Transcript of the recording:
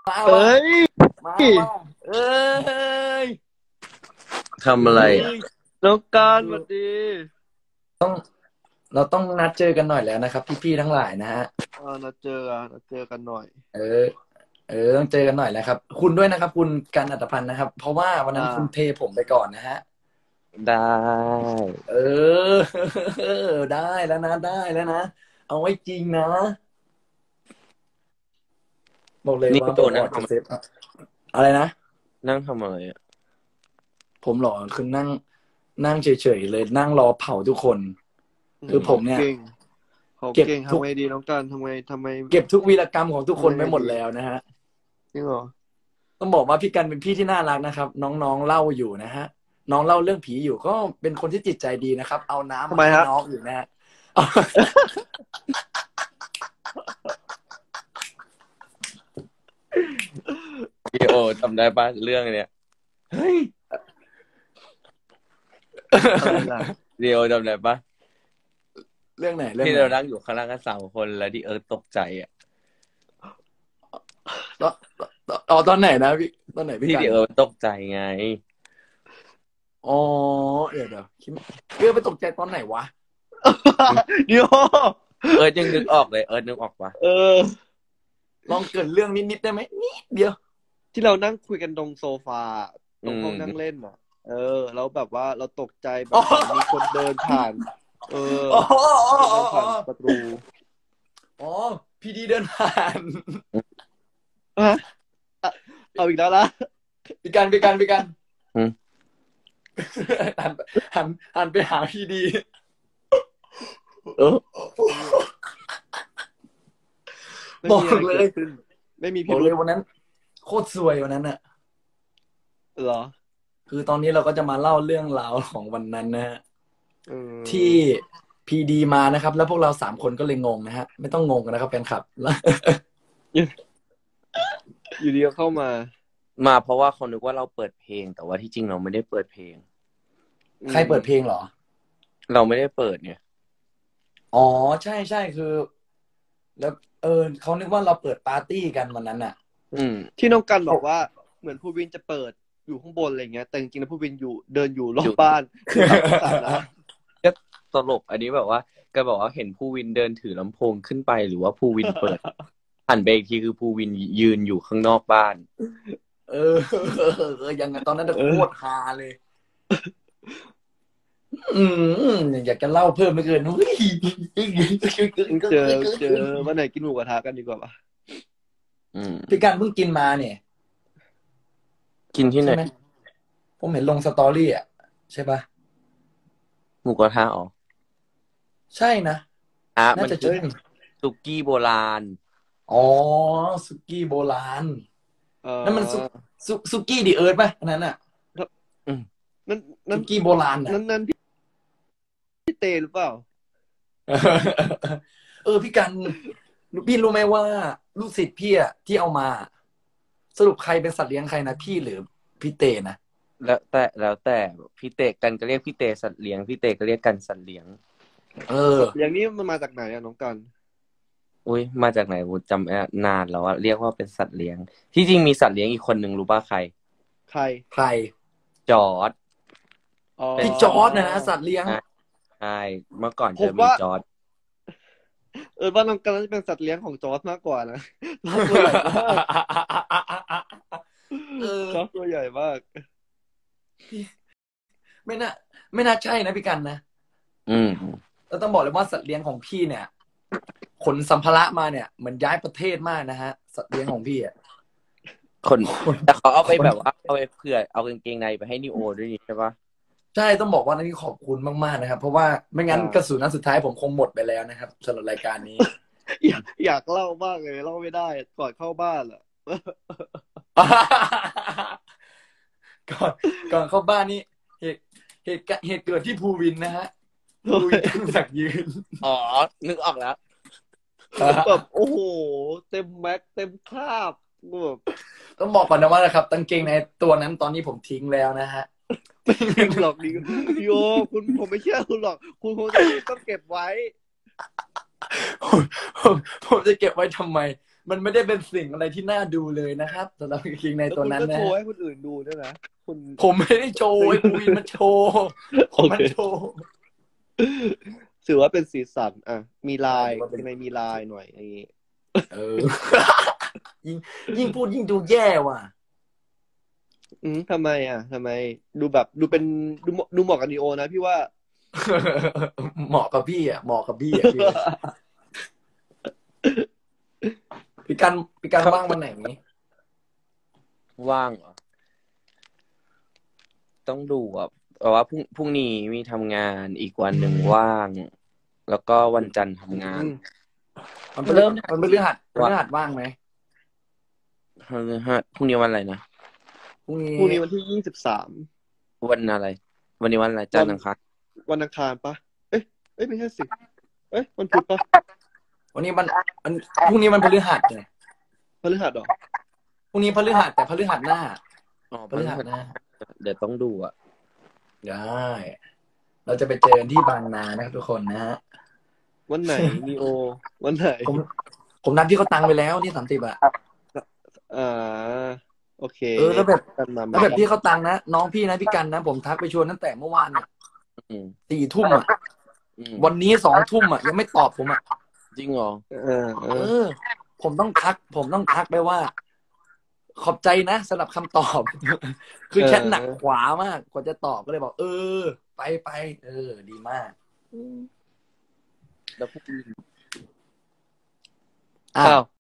มาเอ้ยมาเอ้ยทำอะไรน้องการสวัสดีเราต้องนัดเจอกันหน่อยแล้วนะครับพี่ๆทั้งหลายนะฮะเราเจอกันหน่อยเออต้องเจอกันหน่อยแล้วครับคุณด้วยนะครับคุณกันอัตพันธ์นะครับเพราะว่าวันนั้นคุณเทผมไปก่อนนะฮะได้เออได้แล้วนะได้แล้วนะเอาไว้จริงนะบอกเลยนี่ว่าโดนนั่งทเซฟอะไรนะนั่งทำอะไรอ่ะผมหรอคือนั่งเฉยๆเลยนั่งรอเผาทุกคนคือผมเนี่ยเก็บทำไงดีน้องการทำไมเก็บทุกวีรกรรมของทุกคนไว้หมดแล้วนะฮะจริงเหรอต้องบอกว่าพี่กันเป็นพี่ที่น่ารักนะครับน้องๆเล่าอยู่นะฮะน้องเล่าเรื่องผีอยู่ก็เป็นคนที่จิตใจดีนะครับเอาน้ำมาให้น้องอยู่นะฮะพี่โอจำได้ปะเรื่องเนี้ยเฮ้ยเดียวจำได้ปะเรื่องไหนที่เรานั่งอยู่ข้างล่างกัน3 คนแล้วที่ตกใจอ่ะตอนไหนนะพี่ตอนไหนพี่ที่ตกใจไงอ๋อเดี๋ยวเรื่องไปตกใจตอนไหนวะเดี๋ยวยังนึกออกเลยนึกออกปะลองเกิดเรื่องนิดได้ไหมนิดเดียวที่เรานั่งคุยกันตรงโซฟาตรงห้องนั่งเล่นอ่ะแล้วแบบว่าเราตกใจแบบมีคนเดินผ่านผ่านประตูอ๋อพีดีเดินผ่านเอาอีกแล้วล่ะพี่กันหันไปหาพีดีบอกเลยไม่มีพี่เลยวันนั้นโคตรซวยวันนั้นอะเหรอคือตอนนี้เราก็จะมาเล่าเรื่องราวของวันนั้นนะฮะที่พีดีมานะครับแล้วพวกเรา3 คนก็เลยงงนะฮะไม่ต้องงงกันนะครับแฟนคลับอยู่ดีก็เข้ามาเพราะว่าเขานึกว่าเราเปิดเพลงแต่ว่าที่จริงเราไม่ได้เปิดเพลงใครเปิดเพลงเหรอเราไม่ได้เปิดเนี่ยอ๋อใช่คือแล้วเขานึกว่าเราเปิดปาร์ตี้กันวันนั้นอ่ะที่น้องกันบอกว่าเหมือนผู้วินจะเปิดอยู่ข้างบนอะไรเงี้ยแต่จริงๆแล้วผู้วินเดินอยู่รอบบ้านก็ตลกอันนี้แบบว่าก็บอกว่าเห็นผู้วินเดินถือลำโพงขึ้นไปหรือว่าผู้วินเปิดหันไปอีกทีคือผู้วินยืนอยู่ข้างนอกบ้านยังไงตอนนั้นโคตรฮาเลยอยากจะเล่าเพิ่มไม่เกินเจอวันไหนกินหมูกระทะกันดีกว่าป่ะพี่กันเพิ่งกินมาเนี่ยกินที่ไหนผมเห็นลงสตอรี่อ่ะใช่ป่ะหมูกระทะอ๋อใช่นะน่าจะชื่อสุกี้โบราณอ๋อสุกี้โบราณนั่นมันสุกี้ดิเอิร์ธป่ะอันนั้นอ่ะนั่นสุกี้โบราณนั่นพี่เตหรือเปล่าพี่กันพี่รู้ไหมว่าลูกศิษย์พี่อ่ะที่เอามาสรุปใครเป็นสัตว์เลี้ยงใครนะพี่หรือพี่เตนะแล้วแต่พี่เตกันก็เรียกพี่เตสัตว์เลี้ยงพี่เตก็เรียกกันสัตว์เลี้ยงอย่างนี้มันมาจากไหนอะน้องกันอุ้ยมาจากไหนผมจำนานแล้วอะเรียกว่าเป็นสัตว์เลี้ยงที่จริงมีสัตว์เลี้ยงอีกคนนึงรู้ป่ะใครจอร์จพี่จอร์จนะสัตว์เลี้ยงใช่เมื่อก่อนจะมีจอร์จว่าน้องกันจะเป็นสัตว์เลี้ยงของจอร์จมากกว่านะตัวใหญ่มากจอร์จตัวใหญ่มากไม่น่าใช่นะพี่กันนะเราต้องบอกเลยว่าสัตว์เลี้ยงของพี่เนี่ยขนสัมภาระมาเนี่ยเหมือนย้ายประเทศมากนะฮะสัตว์เลี้ยงของพี่อ่ะแต่เขาเอาไปแบบว่าเอาไปเผื่อเอากางเกงในไปให้นิโอด้วยนี่ใช่ปะใช่ต้องบอกว่านี่ขอบคุณมากๆนะครับเพราะว่าไม่งั้นกระสุนนัดสุดท้ายผมคงหมดไปแล้วนะครับสำหรับรายการนี้อยากเล่ามากเลยเล่าไม่ได้ก่อนเข้าบ้านอ่ะก่อนเข้าบ้านนี่เหตุเกิดที่ภูวินนะฮะภูวินตั้งสักยืนนึกออกแล้วแบบโอ้โหเต็มแม็กเต็มคราบแบบต้องบอกก่อนนะว่านะครับกางเกงในตัวนั้นตอนนี้ผมทิ้งแล้วนะฮะไม่หลอกดิโยคุณผมไม่เชื่อคุณหรอกคุณคงต้องเก็บไว้ผมจะเก็บไว้ทำไมมันไม่ได้เป็นสิ่งอะไรที่น่าดูเลยนะครับสำหรับกางเกงในแล้วตัวคุณนั้นก็นะโชว์ให้คนอื่นดูด้วยนะคุณผมไม่ได้โชว์ไอ้ปูวินมันโชว์ผมมันโชว์ถือว่าเป็นสีสันอ่ะมีลายทำไมมีลายหน่อยอย่างงี้ยิ่งพูดยิ่งดูแย่ว่ะทำไมทำไมดูแบบดูเป็นดูเหมาะกับนีโอนะพี่ว่าเหมาะกับพี่เหมาะกับพี่พี่กันว่างวันไหนนี้ว่างเหรอต้องดูแต่ว่าพรุ่งนี้มีทำงานอีกวันหนึ่งว่าง แล้วก็วันจันทร์ทำงานมันเป็นเรื่องหัดว่างไหมพรุ่งนี้วันอะไรนะพรุ่งนี้วันที่23 วันอะไร วันนี้วันอะไรจันทร์อังคารวันอังคารปะเอ้ยไม่ใช่สิวันพุธปะวันนี้พรุ่งนี้มันพฤหัสเนี่ยพฤหัสเหรอพรุ่งนี้พฤหัสแต่พฤหัสหน้าพฤหัสหน้าเดี๋ยวต้องดูได้เราจะไปเจอกันที่บางนานะครับทุกคนนะฮะวันไหนนีโอวันไหนผมนัดที่เขาตังไปแล้วที่30 โอเคแล้วแบบที่เขาตังนะน้องพี่นะพี่กันนะผมทักไปชวนตั้งแต่เมื่อวาน4 ทุ่มวันนี้2 ทุ่มยังไม่ตอบผมจริงเหรอผมต้องทักไปว่า ขอบใจนะสำหรับคำตอบ คือแชทหนักขวามากกว่าจะตอบก็เลยบอกไปดีมากแล้วพวก